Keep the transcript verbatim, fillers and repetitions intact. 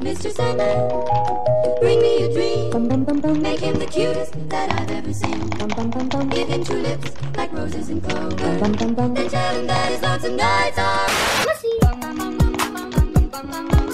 Mister Sandman, bring me a dream. Make him the cutest that I've ever seen. Give him true lips like roses and clover. Then tell him that his lonesome nights are messy.